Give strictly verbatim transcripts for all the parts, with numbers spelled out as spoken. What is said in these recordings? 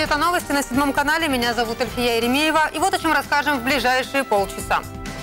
это новости на седьмом канале. Меня зовут Альфия Еремеева. И вот о чем расскажем в ближайшие полчаса.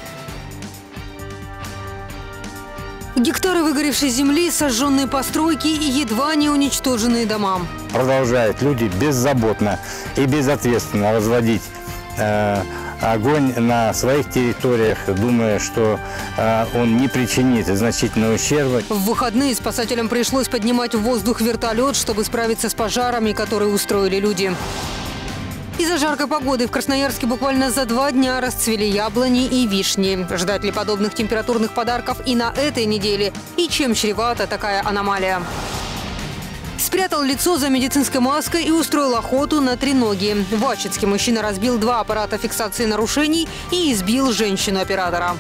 Гектары выгоревшей земли, сожженные постройки и едва не уничтоженные дома. Продолжают люди беззаботно и безответственно разводить э, огонь на своих территориях, думая, что э, он не причинит значительного ущерба. В выходные спасателям пришлось поднимать в воздух вертолет, чтобы справиться с пожарами, которые устроили люди. Из-за жаркой погоды в Красноярске буквально за два дня расцвели яблони и вишни. Ждать ли подобных температурных подарков и на этой неделе? И чем чревата такая аномалия? Спрятал лицо за медицинской маской и устроил охоту на треноги. В Ачинске мужчина разбил два аппарата фиксации нарушений и избил женщину-оператора.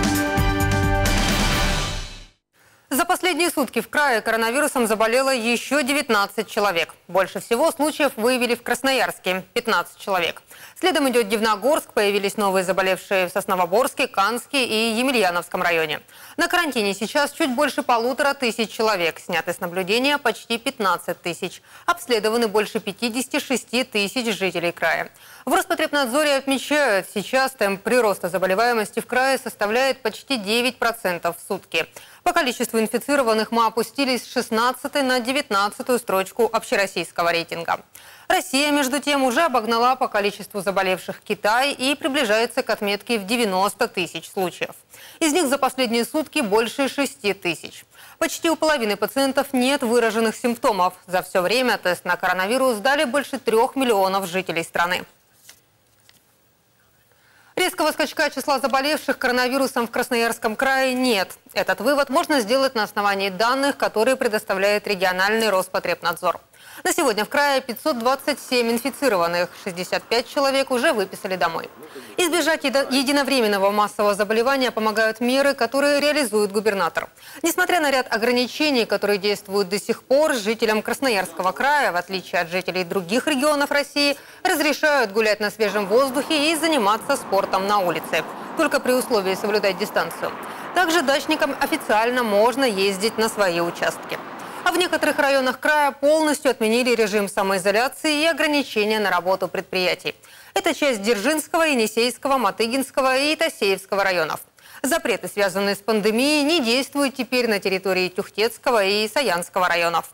За последние сутки в крае коронавирусом заболело еще девятнадцать человек. Больше всего случаев выявили в Красноярске – пятнадцать человек. Следом идет Дивногорск, появились новые заболевшие в Сосновоборске, Канске и Емельяновском районе. На карантине сейчас чуть больше полутора тысяч человек. Сняты с наблюдения почти пятнадцать тысяч. Обследованы больше пятидесяти шести тысяч жителей края. В Роспотребнадзоре отмечают, сейчас темп прироста заболеваемости в крае составляет почти девять процентов в сутки. По количеству инфицированных мы опустились с шестнадцатой на девятнадцатую строчку общероссийского рейтинга. Россия, между тем, уже обогнала по количеству заболевших Китай и приближается к отметке в девяносто тысяч случаев. Из них за последние сутки больше шести тысяч. Почти у половины пациентов нет выраженных симптомов. За все время тест на коронавирус сдали больше трех миллионов жителей страны. Резкого скачка числа заболевших коронавирусом в Красноярском крае нет. Этот вывод можно сделать на основании данных, которые предоставляет региональный Роспотребнадзор. На сегодня в крае пятьсот двадцать семь инфицированных, шестьдесят пять человек уже выписали домой. Избежать единовременного массового заболевания помогают меры, которые реализует губернатор. Несмотря на ряд ограничений, которые действуют до сих пор, жителям Красноярского края, в отличие от жителей других регионов России, разрешают гулять на свежем воздухе и заниматься спортом на улице. Только при условии соблюдать дистанцию. Также дачникам официально можно ездить на свои участки. А в некоторых районах края полностью отменили режим самоизоляции и ограничения на работу предприятий. Это часть Дзержинского, Енисейского, Матыгинского и Тасеевского районов. Запреты, связанные с пандемией, не действуют теперь на территории Тюхтецкого и Саянского районов.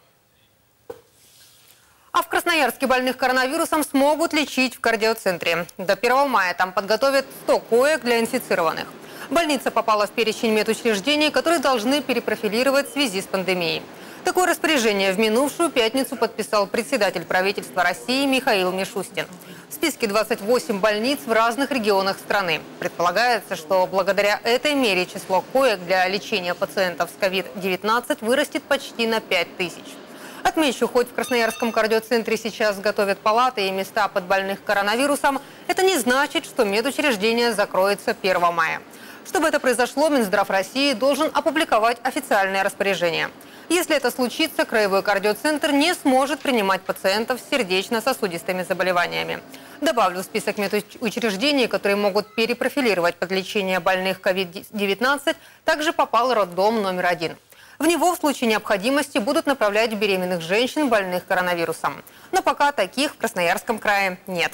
А в Красноярске больных коронавирусом смогут лечить в кардиоцентре. До первого мая там подготовят сто коек для инфицированных. Больница попала в перечень медучреждений, которые должны перепрофилировать в связи с пандемией. Такое распоряжение в минувшую пятницу подписал председатель правительства России Михаил Мишустин. В списке двадцать восемь больниц в разных регионах страны. Предполагается, что благодаря этой мере число коек для лечения пациентов с ковид девятнадцать вырастет почти на пять тысяч. Отмечу, хоть в Красноярском кардиоцентре сейчас готовят палаты и места под больных коронавирусом, это не значит, что медучреждение закроется первого мая. Чтобы это произошло, Минздрав России должен опубликовать официальное распоряжение. Если это случится, краевой кардиоцентр не сможет принимать пациентов с сердечно-сосудистыми заболеваниями. Добавлю в список медучреждений, которые могут перепрофилировать под лечение больных ковид девятнадцать, также попал роддом номер один. В него в случае необходимости будут направлять беременных женщин, больных коронавирусом. Но пока таких в Красноярском крае нет.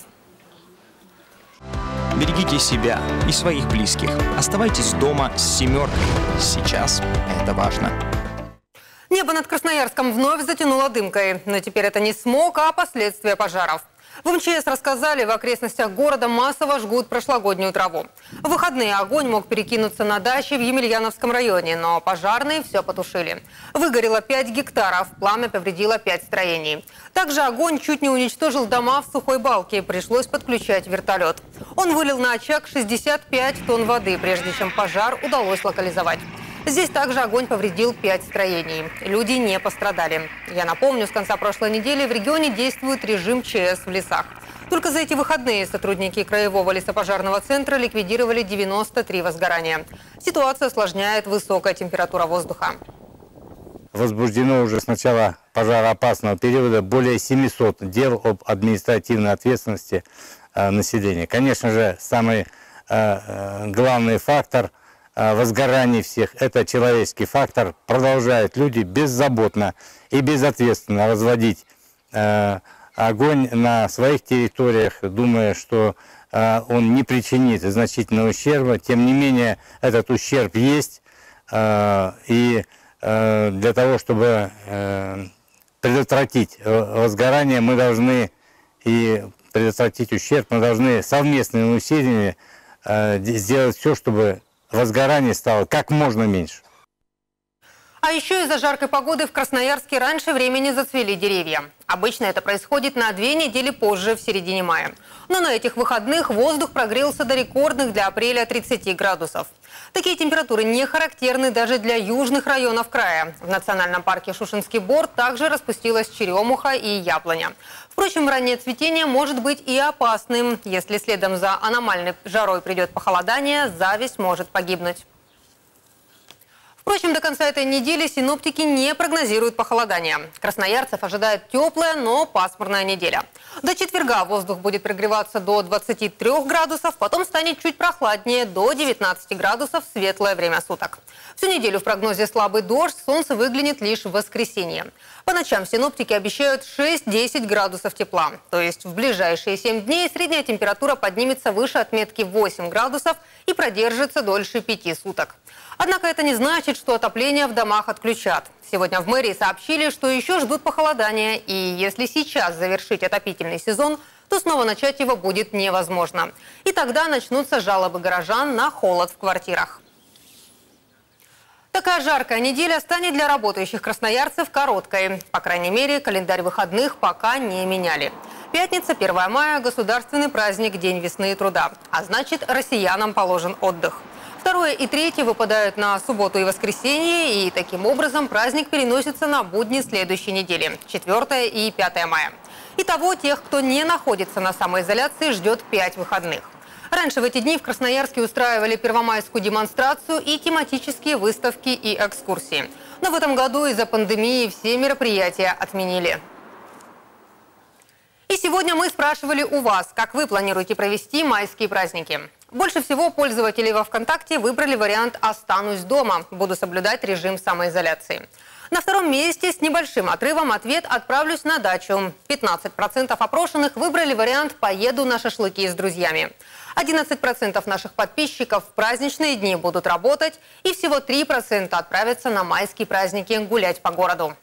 Берегите себя и своих близких. Оставайтесь дома с семеркой. Сейчас это важно. Небо над Красноярском вновь затянуло дымкой. Но теперь это не смог, а последствия пожаров. В эм че эс рассказали, в окрестностях города массово жгут прошлогоднюю траву. В выходные огонь мог перекинуться на дачи в Емельяновском районе, но пожарные все потушили. Выгорело пять гектаров, пламя повредило пять строений. Также огонь чуть не уничтожил дома в Сухой Балке, пришлось подключать вертолет. Он вылил на очаг шестьдесят пять тонн воды, прежде чем пожар удалось локализовать. Здесь также огонь повредил пять строений. Люди не пострадали. Я напомню, с конца прошлой недели в регионе действует режим че эс в лесах. Только за эти выходные сотрудники Краевого лесопожарного центра ликвидировали девяносто три возгорания. Ситуацию осложняет высокая температура воздуха. Возбуждено уже с начала пожароопасного периода более семисот дел об административной ответственности э, населения. Конечно же, самый э, главный фактор возгораний всех – это человеческий фактор. Продолжают люди беззаботно и безответственно разводить э, огонь на своих территориях, думая, что он не причинит значительного ущерба. Тем не менее, этот ущерб есть. И для того, чтобы предотвратить возгорание, мы должны и предотвратить ущерб, мы должны совместными усилиями сделать все, чтобы возгорание стало как можно меньше. А еще из-за жаркой погоды в Красноярске раньше времени зацвели деревья. Обычно это происходит на две недели позже, в середине мая. Но на этих выходных воздух прогрелся до рекордных для апреля тридцати градусов. Такие температуры не характерны даже для южных районов края. В национальном парке Шушенский Бор также распустилась черемуха и яблоня. Впрочем, раннее цветение может быть и опасным. Если следом за аномальной жарой придет похолодание, зависть может погибнуть. Впрочем, до конца этой недели синоптики не прогнозируют похолодания. Красноярцев ожидает теплая, но пасмурная неделя. До четверга воздух будет прогреваться до двадцати трёх градусов, потом станет чуть прохладнее, до девятнадцати градусов в светлое время суток. Всю неделю в прогнозе слабый дождь, солнце выглянет лишь в воскресенье. По ночам синоптики обещают шесть-десять градусов тепла. То есть в ближайшие семь дней средняя температура поднимется выше отметки восемь градусов и продержится дольше пяти суток. Однако это не значит, что отопление в домах отключат. Сегодня в мэрии сообщили, что еще ждут похолодания, и если сейчас завершить отопительный сезон, то снова начать его будет невозможно. И тогда начнутся жалобы горожан на холод в квартирах. Такая жаркая неделя станет для работающих красноярцев короткой. По крайней мере, календарь выходных пока не меняли. Пятница, первое мая – государственный праздник, День весны и труда. А значит, россиянам положен отдых. Второе и третье выпадают на субботу и воскресенье, и таким образом праздник переносится на будни следующей недели – четвёртое и пятое мая. Итого тех, кто не находится на самоизоляции, ждет пять выходных. Раньше в эти дни в Красноярске устраивали первомайскую демонстрацию и тематические выставки и экскурсии. Но в этом году из-за пандемии все мероприятия отменили. И сегодня мы спрашивали у вас, как вы планируете провести майские праздники. Больше всего пользователи во ВКонтакте выбрали вариант «Останусь дома, буду соблюдать режим самоизоляции». На втором месте с небольшим отрывом ответ «Отправлюсь на дачу». пятнадцать процентов опрошенных выбрали вариант «Поеду на шашлыки с друзьями». одиннадцать процентов наших подписчиков в праздничные дни будут работать, и всего три процента отправятся на майские праздники гулять по городу.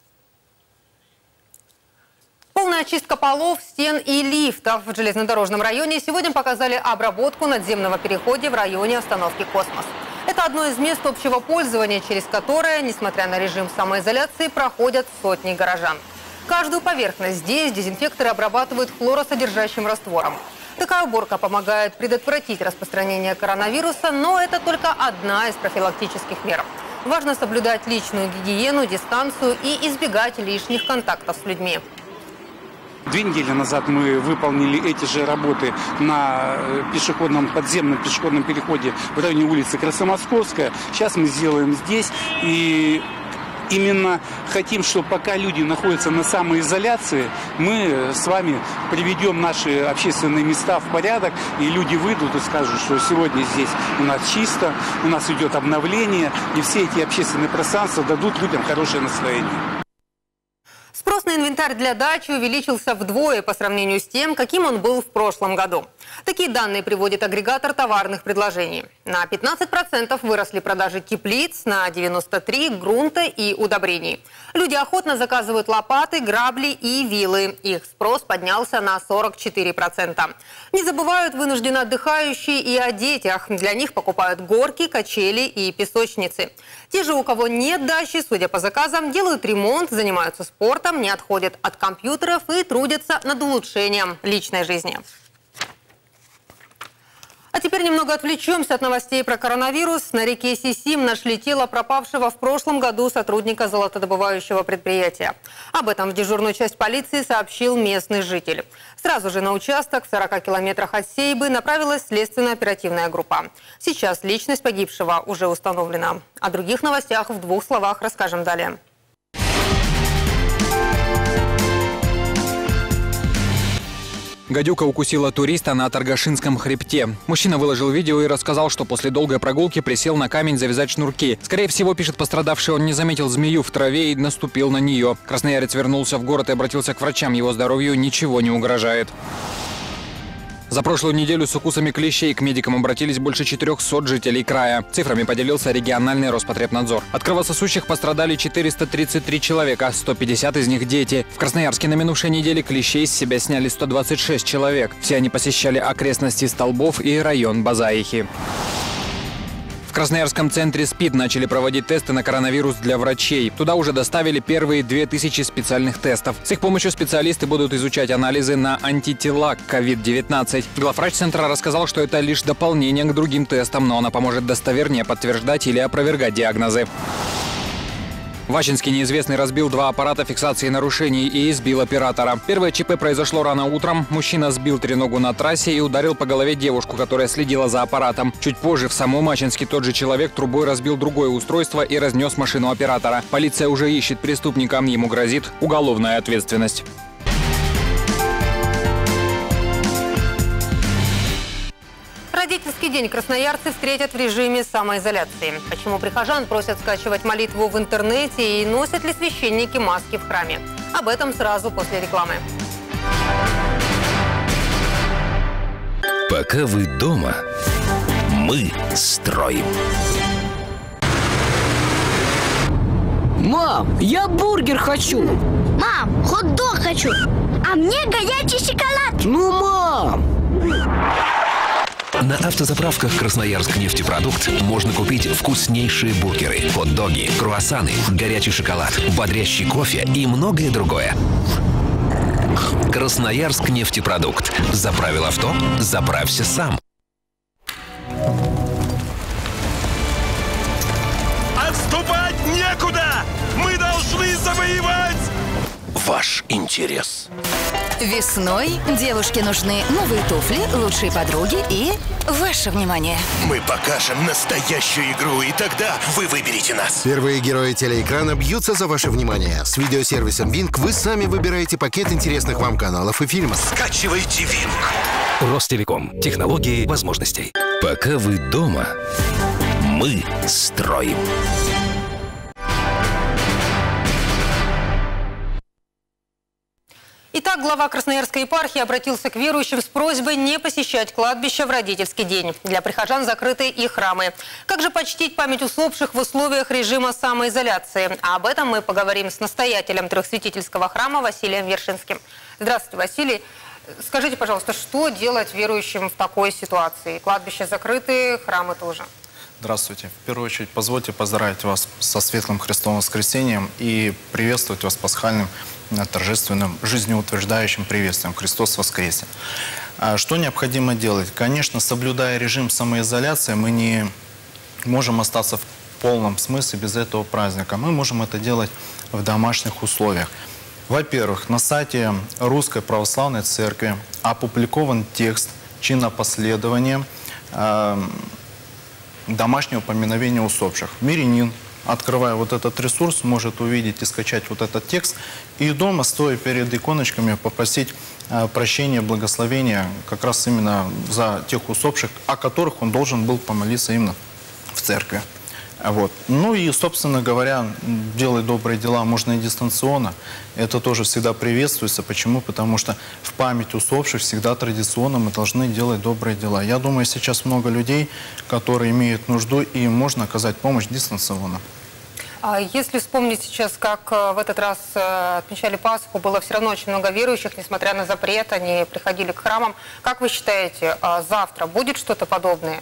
Полная очистка полов, стен и лифтов в железнодорожном районе сегодня показали обработку надземного перехода в районе остановки «Космос». Это одно из мест общего пользования, через которое, несмотря на режим самоизоляции, проходят сотни горожан. Каждую поверхность здесь дезинфекторы обрабатывают хлоросодержащим раствором. Такая уборка помогает предотвратить распространение коронавируса, но это только одна из профилактических мер. Важно соблюдать личную гигиену, дистанцию и избегать лишних контактов с людьми. Две недели назад мы выполнили эти же работы на пешеходном, подземном пешеходном переходе в районе улицы Красомосковская. Сейчас мы сделаем здесь. И именно хотим, чтобы пока люди находятся на самоизоляции, мы с вами приведем наши общественные места в порядок, и люди выйдут и скажут, что сегодня здесь у нас чисто, у нас идет обновление, и все эти общественные пространства дадут людям хорошее настроение. Спрос на инвентарь для дачи увеличился вдвое по сравнению с тем, каким он был в прошлом году. Такие данные приводит агрегатор товарных предложений. На пятнадцать процентов выросли продажи теплиц, на девяносто три процента грунта и удобрений. Люди охотно заказывают лопаты, грабли и вилы. Их спрос поднялся на сорок четыре процента. Не забывают вынужденно отдыхающие и о детях. Для них покупают горки, качели и песочницы. Те же, у кого нет дачи, судя по заказам, делают ремонт, занимаются спортом, не отходят от компьютеров и трудятся над улучшением личной жизни. А теперь немного отвлечемся от новостей про коронавирус. На реке Сисим нашли тело пропавшего в прошлом году сотрудника золотодобывающего предприятия. Об этом в дежурную часть полиции сообщил местный житель. Сразу же на участок в сорока километрах от Сейбы направилась следственная оперативная группа. Сейчас личность погибшего уже установлена. О других новостях в двух словах расскажем далее. Гадюка укусила туриста на Таргашинском хребте. Мужчина выложил видео и рассказал, что после долгой прогулки присел на камень завязать шнурки. Скорее всего, пишет пострадавший, он не заметил змею в траве и наступил на нее. Красноярец вернулся в город и обратился к врачам. Его здоровью ничего не угрожает. За прошлую неделю с укусами клещей к медикам обратились больше четырёхсот жителей края. Цифрами поделился региональный Роспотребнадзор. От кровососущих пострадали четыреста тридцать три человека, сто пятьдесят из них дети. В Красноярске на минувшей неделе клещей с себя сняли сто двадцать шесть человек. Все они посещали окрестности Столбов и район Базаихи. В Красноярском центре СПИД начали проводить тесты на коронавирус для врачей. Туда уже доставили первые две тысячи специальных тестов. С их помощью специалисты будут изучать анализы на антитела к ковид девятнадцать. Главврач центра рассказал, что это лишь дополнение к другим тестам, но она поможет достовернее подтверждать или опровергать диагнозы. В Ачинске неизвестный разбил два аппарата фиксации нарушений и избил оператора. Первое ЧП произошло рано утром. Мужчина сбил треногу на трассе и ударил по голове девушку, которая следила за аппаратом. Чуть позже в самом Ачинске тот же человек трубой разбил другое устройство и разнес машину оператора. Полиция уже ищет преступника. Ему грозит уголовная ответственность. Родительский день красноярцы встретят в режиме самоизоляции. Почему прихожан просят скачивать молитву в интернете и носят ли священники маски в храме? Об этом сразу после рекламы. Пока вы дома, мы строим. Мам, я бургер хочу. Мам, хот-дог хочу. А мне горячий шоколад. Ну, мам! На автозаправках «Красноярск нефтепродукт» можно купить вкуснейшие бургеры, хот-доги, круассаны, горячий шоколад, бодрящий кофе и многое другое. «Красноярск нефтепродукт». Заправил авто, заправься сам. Отступать некуда! Мы должны завоевать ваш интерес. Весной девушке нужны новые туфли, лучшие подруги и ваше внимание. Мы покажем настоящую игру, и тогда вы выберете нас. Первые герои телеэкрана бьются за ваше внимание. С видеосервисом Винк вы сами выбираете пакет интересных вам каналов и фильмов. Скачивайте Винк. Ростелеком. Технологии возможностей. Пока вы дома, мы строим. Итак, глава Красноярской епархии обратился к верующим с просьбой не посещать кладбище в родительский день. Для прихожан закрыты и храмы. Как же почтить память усопших в условиях режима самоизоляции? А об этом мы поговорим с настоятелем Трехсвятительского храма Василием Вершинским. Здравствуйте, Василий. Скажите, пожалуйста, что делать верующим в такой ситуации? Кладбища закрыты, храмы тоже. Здравствуйте. В первую очередь, позвольте поздравить вас со светлым Христовым воскресением и приветствовать вас пасхальным торжественным, жизнеутверждающим приветствием. Христос воскресе! Что необходимо делать? Конечно, соблюдая режим самоизоляции, мы не можем остаться в полном смысле без этого праздника. Мы можем это делать в домашних условиях. Во-первых, на сайте Русской Православной Церкви опубликован текст чинопоследования э, домашнего поминовения усопших. Мирянин, открывая вот этот ресурс, может увидеть и скачать вот этот текст. И дома, стоя перед иконочками, попросить э, прощения, благословения как раз именно за тех усопших, о которых он должен был помолиться именно в церкви. Вот. Ну и, собственно говоря, делать добрые дела можно и дистанционно. Это тоже всегда приветствуется. Почему? Потому что в память усопших всегда традиционно мы должны делать добрые дела. Я думаю, сейчас много людей, которые имеют нужду, и им можно оказать помощь дистанционно. А если вспомнить сейчас, как в этот раз отмечали Пасху, было все равно очень много верующих, несмотря на запрет, они приходили к храмам. Как вы считаете, завтра будет что-то подобное?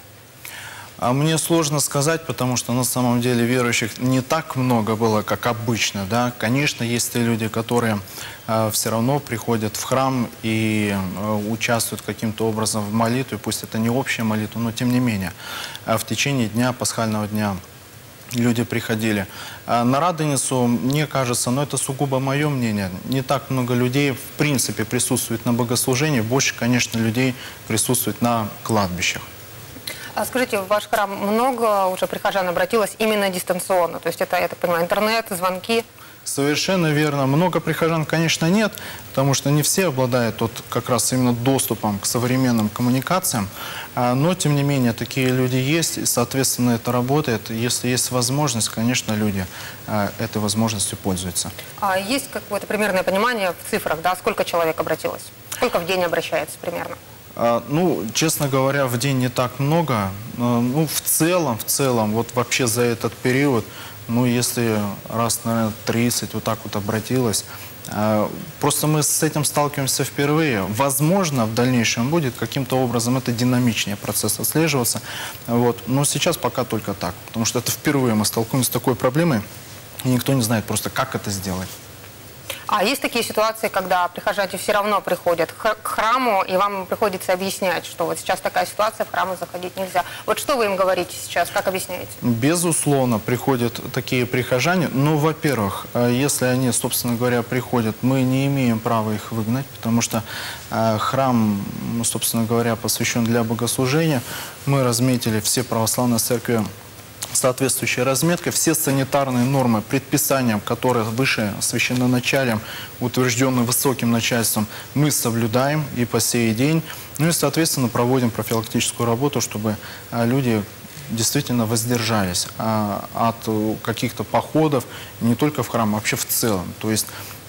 А мне сложно сказать, потому что на самом деле верующих не так много было, как обычно. Да? Конечно, есть те люди, которые э, все равно приходят в храм и э, участвуют каким-то образом в молитве. Пусть это не общая молитва, но тем не менее. А в течение дня, пасхального дня, люди приходили. А на Радоницу, мне кажется, но это сугубо мое мнение, не так много людей в принципе присутствует на богослужении. Больше, конечно, людей присутствует на кладбищах. А скажите, в ваш храм много уже прихожан обратилось именно дистанционно? То есть это, я так понимаю, интернет, звонки? Совершенно верно. Много прихожан, конечно, нет, потому что не все обладают вот как раз именно доступом к современным коммуникациям. Но, тем не менее, такие люди есть, и, соответственно, это работает. Если есть возможность, конечно, люди этой возможностью пользуются. А есть какое-то примерное понимание в цифрах, да, сколько человек обратилось? Сколько в день обращается примерно? Ну, честно говоря, в день не так много. Ну, в целом, в целом, вот вообще за этот период, ну, если раз, наверное, тридцать вот так вот обратилось. Просто мы с этим сталкиваемся впервые. Возможно, в дальнейшем будет каким-то образом это динамичнее процесс отслеживаться. Вот. Но сейчас пока только так. Потому что это впервые мы столкнулись с такой проблемой, и никто не знает просто, как это сделать. А есть такие ситуации, когда прихожане все равно приходят к храму, и вам приходится объяснять, что вот сейчас такая ситуация, в храмы заходить нельзя. Вот что вы им говорите сейчас, как объясняете? Безусловно, приходят такие прихожане. Ну, во-первых, если они, собственно говоря, приходят, мы не имеем права их выгнать, потому что храм, собственно говоря, посвящен для богослужения. Мы разметили все православные церкви соответствующей разметкой, все санитарные нормы, предписания, которые выше священноначалием, утвержденные высоким начальством, мы соблюдаем и по сей день. Ну и, соответственно, проводим профилактическую работу, чтобы люди действительно воздержались от каких-то походов, не только в храм, а вообще в целом. То есть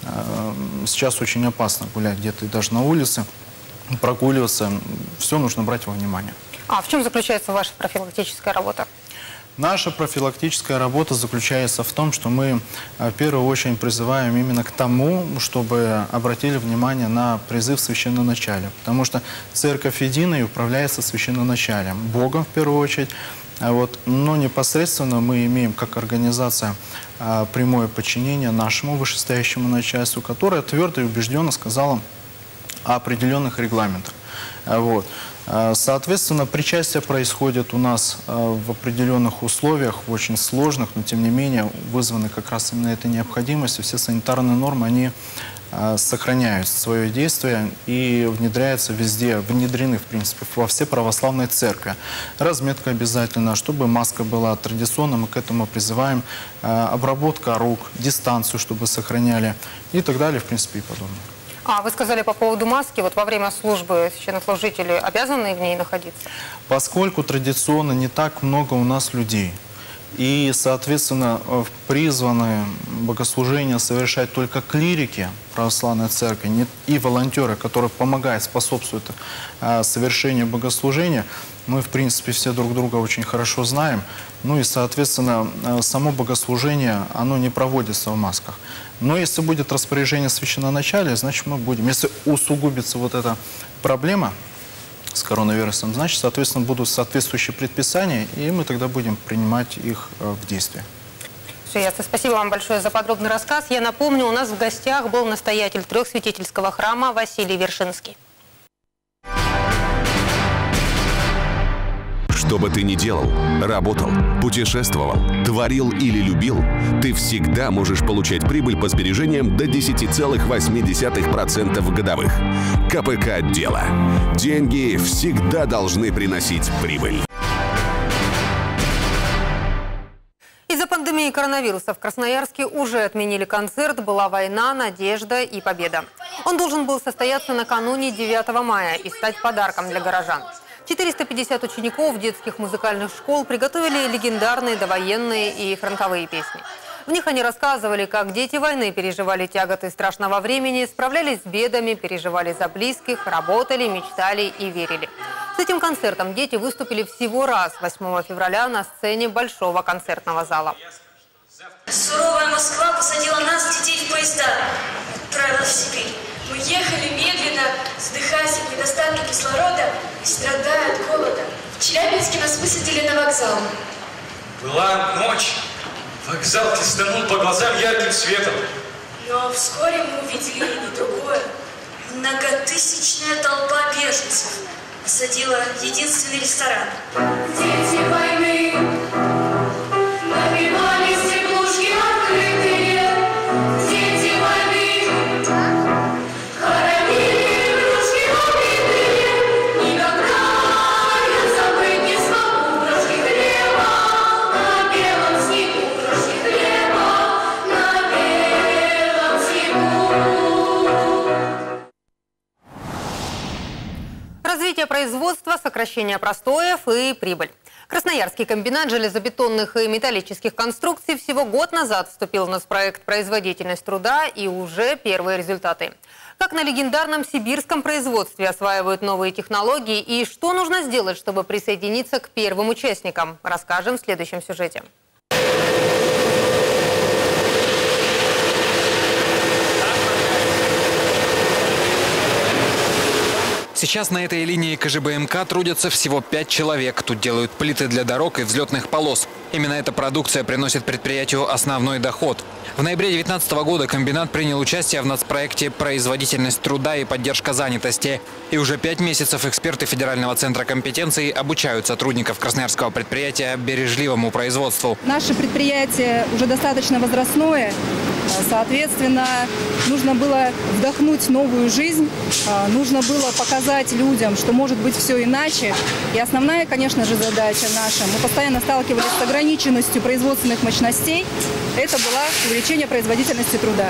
сейчас очень опасно гулять где-то даже на улице, прогуливаться. Все нужно брать во внимание. А в чем заключается ваша профилактическая работа? Наша профилактическая работа заключается в том, что мы в первую очередь призываем именно к тому, чтобы обратили внимание на призыв священноначалия. Потому что церковь единая управляется священноначалием, Богом в первую очередь. Вот, но непосредственно мы имеем как организация прямое подчинение нашему вышестоящему начальству, которое твердо и убежденно сказало о определенных регламентах. Вот. Соответственно, причастие происходит у нас в определенных условиях, очень сложных, но тем не менее вызваны как раз именно этой необходимостью. Все санитарные нормы, они сохраняют свое действие и внедряются везде, внедрены, в принципе, во все православные церкви. Разметка обязательно, чтобы маска была традиционной, мы к этому призываем. Обработка рук, дистанцию, чтобы сохраняли и так далее, в принципе, и подобное. А вы сказали по поводу маски, вот во время службы священнослужители обязаны в ней находиться? Поскольку традиционно не так много у нас людей, и, соответственно, призваны богослужения совершать только клирики православной церкви и волонтеры, которые помогают, способствуют совершению богослужения, мы, в принципе, все друг друга очень хорошо знаем. Ну и, соответственно, само богослужение, оно не проводится в масках. Но если будет распоряжение священноначалия, значит, мы будем. Если усугубится вот эта проблема с коронавирусом, значит, соответственно, будут соответствующие предписания, и мы тогда будем принимать их в действие. Все ясно. Спасибо вам большое за подробный рассказ. Я напомню, у нас в гостях был настоятель Трехсвятительского храма Василий Вершинский. Что бы ты ни делал, работал, путешествовал, творил или любил, ты всегда можешь получать прибыль по сбережениям до десяти целых восьми десятых процента годовых. КПК «Дело». Деньги всегда должны приносить прибыль. Из-за пандемии коронавируса в Красноярске уже отменили концерт «Была война, надежда и победа». Он должен был состояться накануне девятого мая и стать подарком для горожан. четыреста пятьдесят учеников детских музыкальных школ приготовили легендарные довоенные и фронтовые песни. В них они рассказывали, как дети войны переживали тяготы страшного времени, справлялись с бедами, переживали за близких, работали, мечтали и верили. С этим концертом дети выступили всего раз восьмого февраля на сцене Большого концертного зала. Суровая Москва посадила нас, детей, в поезда, отправила в Сибирь. Мы ехали медленно, вздыхаясь от недостатка кислорода и страдая от голода. В Челябинске нас высадили на вокзал. Была ночь. Вокзал хлестанул по глазам ярким светом. Но вскоре мы увидели и другое. Многотысячная толпа беженцев осадила единственный ресторан. Дети войны набивались теплушки открытые. Дети войны хоронили игрушки убитые. Никогда я забыть не смогу крошки хлеба на белом снегу, крошки хлеба на белом. сокращение простоев и прибыль. Красноярский комбинат железобетонных и металлических конструкций всего год назад вступил в нацпроект «Производительность труда» и уже первые результаты. Как на легендарном сибирском производстве осваивают новые технологии и что нужно сделать, чтобы присоединиться к первым участникам, расскажем в следующем сюжете. Сейчас на этой линии КЖБМК трудятся всего пять человек. Тут делают плиты для дорог и взлетных полос. Именно эта продукция приносит предприятию основной доход. В ноябре две тысячи девятнадцатого года комбинат принял участие в нацпроекте «Производительность труда и поддержка занятости». И уже пять месяцев эксперты Федерального центра компетенции обучают сотрудников красноярского предприятия бережливому производству. Наше предприятие уже достаточно возрастное. Соответственно, нужно было вдохнуть новую жизнь, нужно было показать людям, что может быть все иначе. И основная, конечно же, задача наша, мы постоянно сталкивались с ограниченностью производственных мощностей, это была увеличение производительности труда.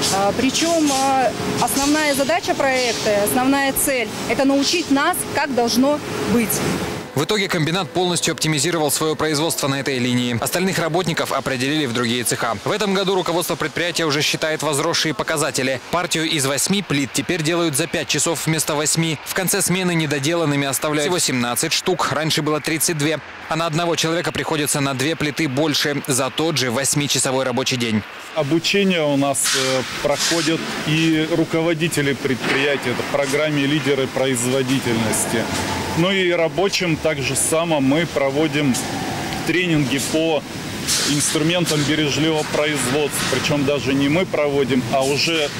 Причем основная задача проекта, основная цель – это научить нас, как должно быть. В итоге комбинат полностью оптимизировал свое производство на этой линии. Остальных работников определили в другие цеха. В этом году руководство предприятия уже считает возросшие показатели. Партию из восьми плит теперь делают за пять часов вместо восьми. В конце смены недоделанными оставляют всего семнадцать штук. Раньше было тридцать два. А на одного человека приходится на две плиты больше за тот же восьмичасовой рабочий день. Обучение у нас проходят и руководители предприятия. Это в программе «Лидеры производительности». Ну и рабочим так же само мы проводим тренинги по инструментам бережливого производства. Причем даже не мы проводим, а уже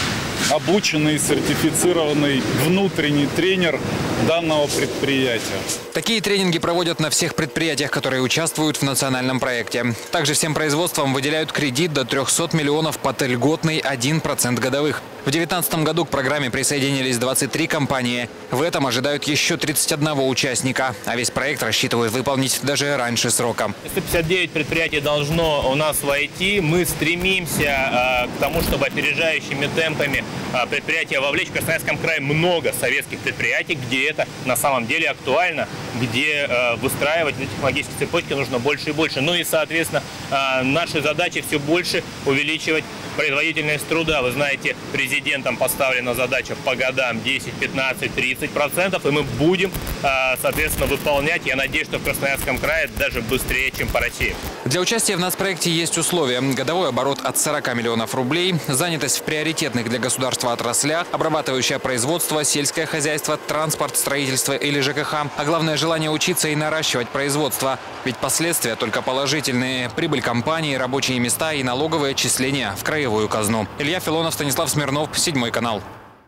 обученный, сертифицированный внутренний тренер данного предприятия. Такие тренинги проводят на всех предприятиях, которые участвуют в национальном проекте. Также всем производствам выделяют кредит до трёхсот миллионов под льготный один процент годовых. В две тысячи девятнадцатом году к программе присоединились двадцать три компании. В этом ожидают еще тридцать одного участника. А весь проект рассчитывают выполнить даже раньше срока. сто пятьдесят девять предприятий должно у нас войти. Мы стремимся э, к тому, чтобы опережающими темпами э, предприятия вовлечь. В Красноярском крае много советских предприятий, где это на самом деле актуально, где э, выстраивать эти технологические цепочки нужно больше и больше. Ну и, соответственно, э, наши задачи все больше увеличивать производительность труда. Вы знаете, президентом поставлена задача по годам десять, пятнадцать, тридцать процентов, и мы будем, соответственно, выполнять. Я надеюсь, что в Красноярском крае даже быстрее, чем по России. Для участия в нацпроекте есть условия. Годовой оборот от сорока миллионов рублей, занятость в приоритетных для государства отраслях, обрабатывающее производство, сельское хозяйство, транспорт, строительство или ЖКХ. А главное – желание учиться и наращивать производство. Ведь последствия только положительные. Прибыль компании, рабочие места и налоговые отчисления в краевую казну. Илья Филонов, Станислав Смирнов, седьмой канал.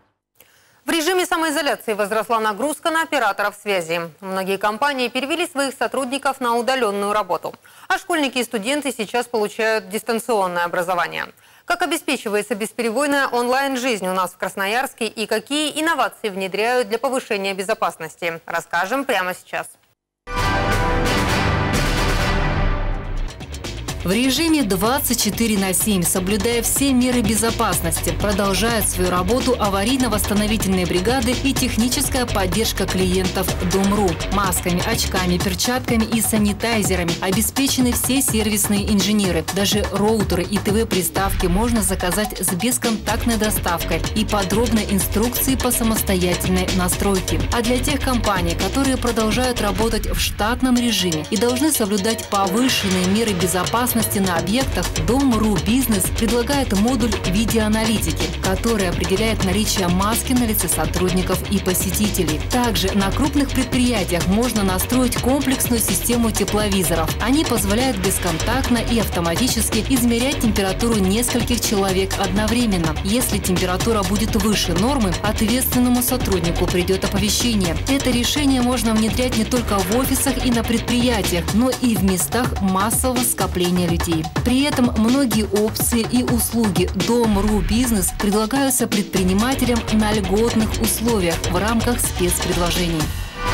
В режиме самоизоляции возросла нагрузка на операторов связи. Многие компании перевели своих сотрудников на удаленную работу. А школьники и студенты сейчас получают дистанционное образование. Как обеспечивается бесперебойная онлайн-жизнь у нас в Красноярске и какие инновации внедряют для повышения безопасности, расскажем прямо сейчас. В режиме двадцать четыре на семь, соблюдая все меры безопасности, продолжают свою работу аварийно-восстановительные бригады и техническая поддержка клиентов Дом.ру. Масками, очками, перчатками и санитайзерами обеспечены все сервисные инженеры. Даже роутеры и ТВ-приставки можно заказать с бесконтактной доставкой и подробной инструкцией по самостоятельной настройке. А для тех компаний, которые продолжают работать в штатном режиме и должны соблюдать повышенные меры безопасности на объектах, Дом.ру Бизнес предлагает модуль видеоаналитики, который определяет наличие маски на лице сотрудников и посетителей. Также на крупных предприятиях можно настроить комплексную систему тепловизоров. Они позволяют бесконтактно и автоматически измерять температуру нескольких человек одновременно. Если температура будет выше нормы, ответственному сотруднику придет оповещение. Это решение можно внедрять не только в офисах и на предприятиях, но и в местах массового скопления людей. При этом многие опции и услуги Дом.ру Бизнес предлагаются предпринимателям на льготных условиях в рамках спецпредложений.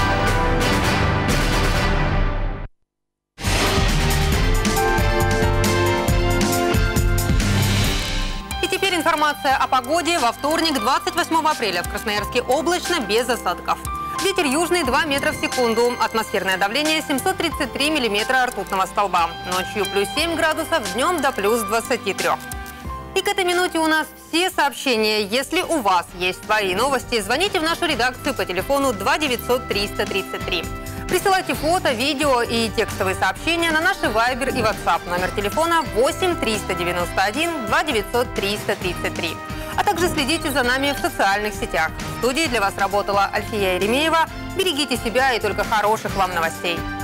И теперь информация о погоде во вторник, двадцать восьмого апреля. В Красноярске облачно, без осадков. Ветер южный два метра в секунду. Атмосферное давление семьсот тридцать три миллиметра ртутного столба. Ночью плюс семь градусов, днем до плюс двадцати трёх. И к этой минуте у нас все сообщения. Если у вас есть свои новости, звоните в нашу редакцию по телефону два девятьсот триста тридцать три. Присылайте фото, видео и текстовые сообщения на наши Viber и WhatsApp. Номер телефона восемь триста девяносто один два девятьсот триста тридцать три. А также следите за нами в социальных сетях. В студии для вас работала Альфия Еремеева. Берегите себя и только хороших вам новостей.